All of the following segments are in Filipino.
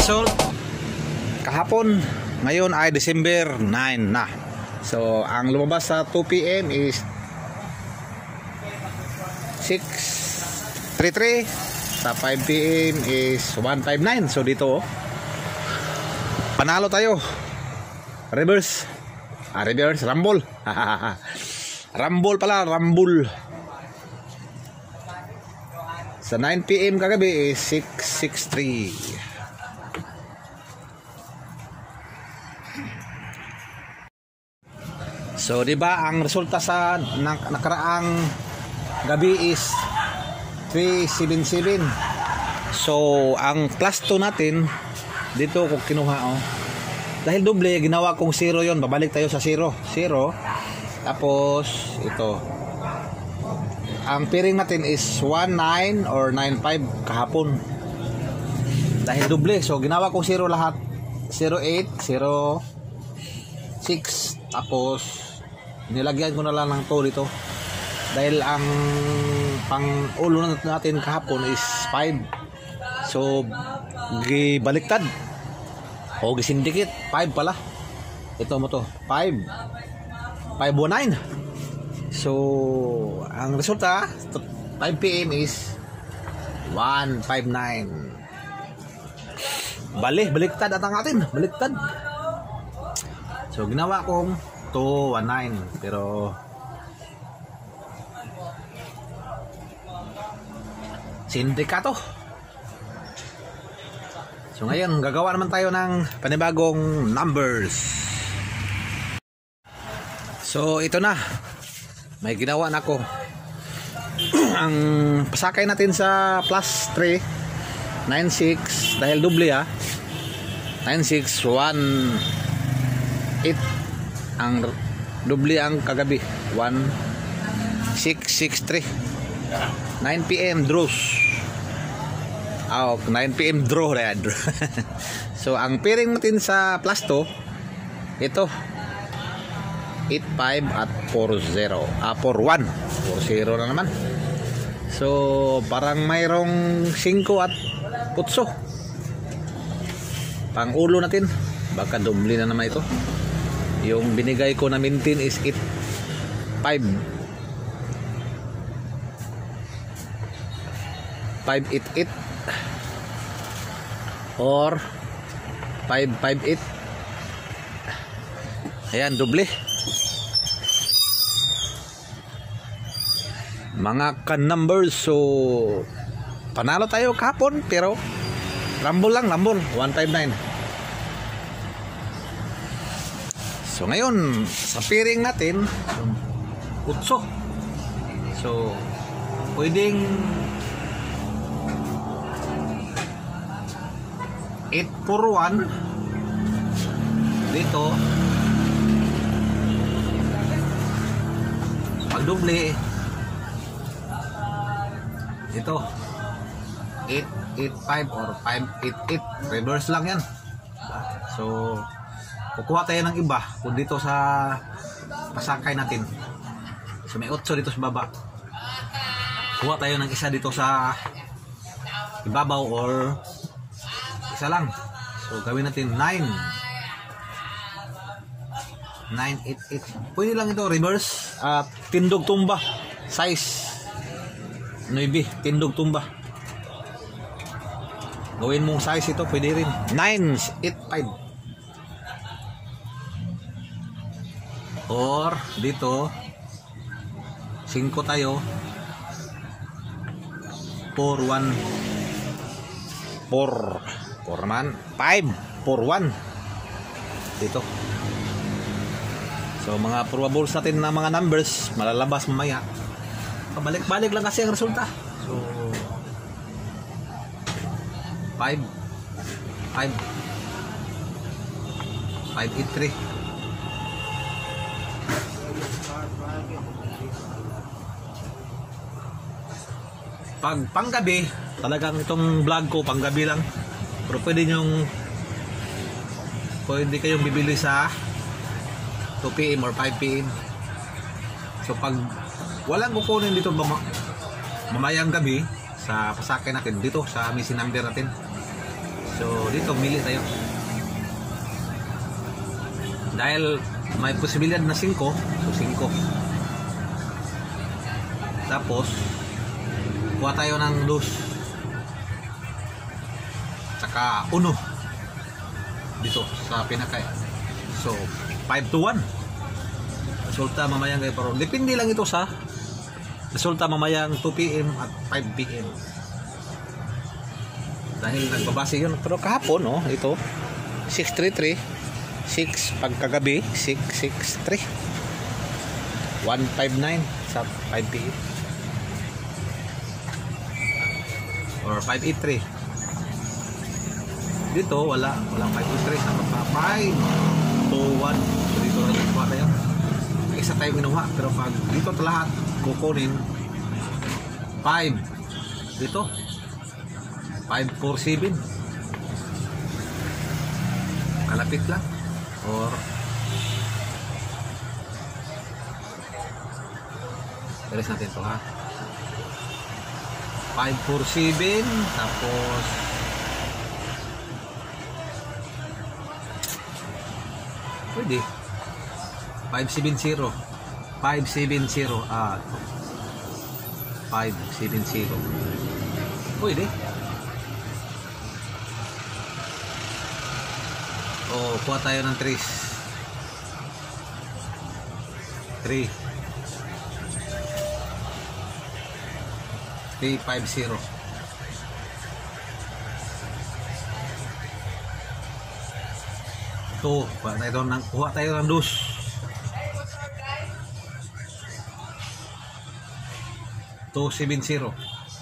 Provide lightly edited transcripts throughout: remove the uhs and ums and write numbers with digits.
result kahapon. Ngayon ay December 9 na. So ang lumabas sa 2 PM is 633. Sa 5 PM is 159. So dito panalo tayo. Reverse. Reverse rumble. Rumble pala, rumble. Sa 9 PM kagabi is 663. So di ba ang resulta sa nakaraang gabi is 377. So ang plus 2 natin dito ko kinuha dahil doble ginawa kong 0 yon, babalik tayo sa 0. Tapos ito ang pairing natin is 19 or 95 kahapon dahil doble, so ginawa kong 0 lahat, 08, 06, tapos nilagyan ko na lang ng 2 dito dahil ang pang ulo natin kahapon is 5. So gibaliktad o gisindikit 5 pala. Ito mo to 519. So ang resulta 5 PM is 159. Baliktad at ang atin, baliktad. So ginawa kong 219 pero sindikato. So ngayon gagawa naman tayo ng panibagong numbers. So ito na, may ginawa na ako. Ang pasakay natin sa plus 3 96 dahil doble 9618 ang doble ang kagabi 1663. 9 PM draws. 9 PM draw red. So ang pairing natin sa plus 2 ito 85 at 40 41 40 na naman. So parang mayroong 5 at 8 pang ulo natin, baka doble na naman ito. Yung binigay ko na maintain is 85 588 or 558. Ayan, doble. Mga ka-numbers, so panalo tayo kahapon pero rumble lang, rumble 159. So ngayon sa pairing natin 8. So pwedeng 841 dito pag doble ito 885 or 588, reverse lang yan. So kukuha tayo ng iba kung dito sa pasakay natin. So may 8 dito sa baba, kuha tayo ng isa dito sa ibabaw or isa lang. So gawin natin 988. Pwede lang ito reverse at tindog tumba size 9, tindog tumba. Gawin mong size ito, pwede rin 985 or dito 5 tayo 414 naman 541 dito. So mga probables natin na mga numbers malalabas mamaya. Pabalik-balik lang kasi ang resulta. So 583 pag panggabi talagang itong vlog ko panggabi lang, pero pwede kayong bibili sa 2 PM or 5 PM. So pag walang kukunin dito mamayang gabi sa pasakay natin dito sa missing number natin, So dito mili tayo. Dahil may posibilidad na 5, so 5. Tapos kuha tayo ng 2. Saka 1 dito sa pinaka. So 5-1 resulta mamayang kayo, pero depende lang ito sa resulta mamayang 2 PM at 5 PM dahil nagbabase yun. Pero kahapon ito 633 6 pagkagabi 663 159 sa 5 PM or 583. Dito wala 583 sa 5-1. So dito rin nagkuha tayo. Isa tayo minuha, pero pag dito lahat kukunin 5 dito 547 kalapit lang, or alis natin ito ha, 547 tapos pwede 570 pwede. O kuha tayo ng 3 350. Ito kuha tayo ng 2 270.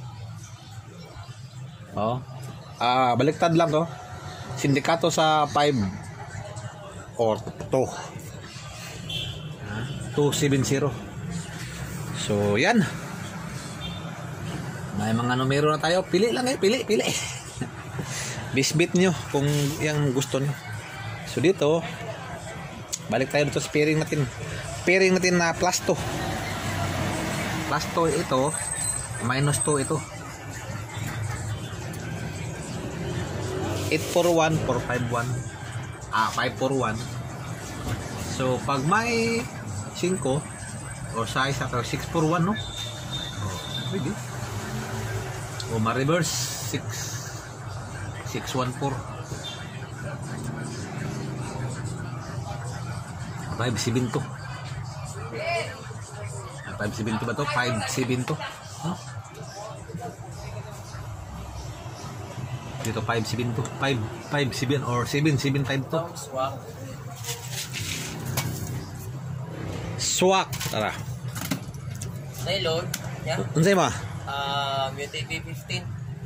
Baliktad lang to. Sindikato sa 5 or 270. So yan. May mga numero na tayo. Pili lang pili. Bisbit nyo kung yung gusto nyo. So dito balik tayo dito sa pairing natin. Pairing natin na plus 2 ito, minus 2 ito. 841 451 541. So pag may 5 or size at 641 pwede. O ma-reverse 614 572. 572 ba to? 572. Dito 572. 557 or 775 to. Swak. Tara. Nylon. Yeah. Unsay mo? UTV 15.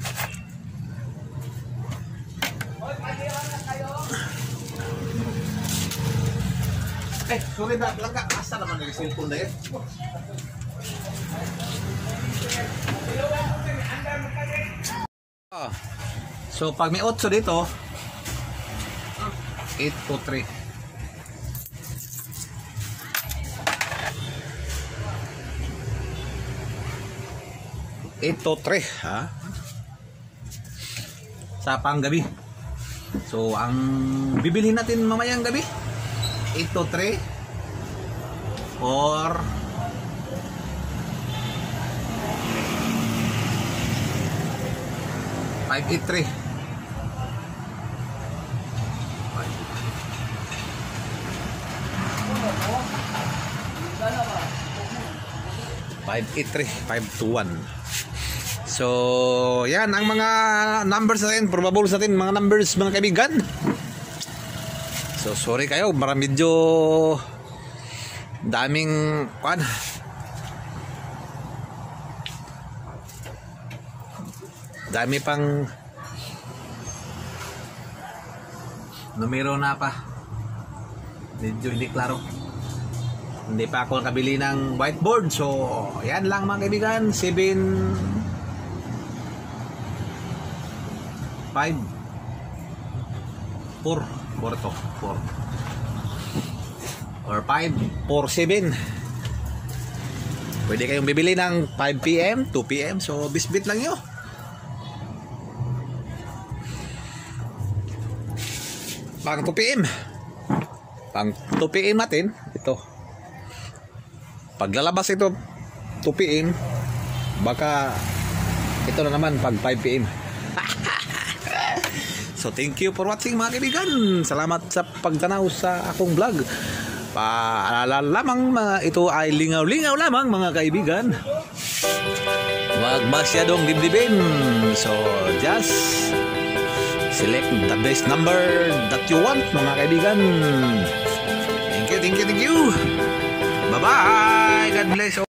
Sorry na, langka. Asa naman yung cellphone na yun? So, pag may 8 dito, 8 to 3. 8 to 3, ha? Sa panggabi. So, ang bibilhin natin mamayang gabi, 8 to 3 or 583. 583, 521. So, yan ang mga numbers natin, probables natin, mga numbers mga kaibigan. So, sorry kayo, medyo daming dami pang numero na pa. Medyo hindi klaro. Hindi pa ako nakabili ng whiteboard. So, yan lang mga kaibigan. 7 5 4 to 4 or 5 4 7. Pwede kayong bibili ng 5 PM 2 PM. So bisbit lang nyo. Pang 2 PM. Pang 2 PM natin. Ito. Paglalabas ito 2 PM, baka ito na naman pag 5 PM. So thank you for watching mga kaibigan. Salamat sa pagtanaw sa akong vlog. Paalala lamang mga ito ay lingaw-lingaw lamang mga kaibigan. Huwag masyadong dibdibin. So just select the best number that you want mga kaibigan. Thank you. Bye bye. God bless.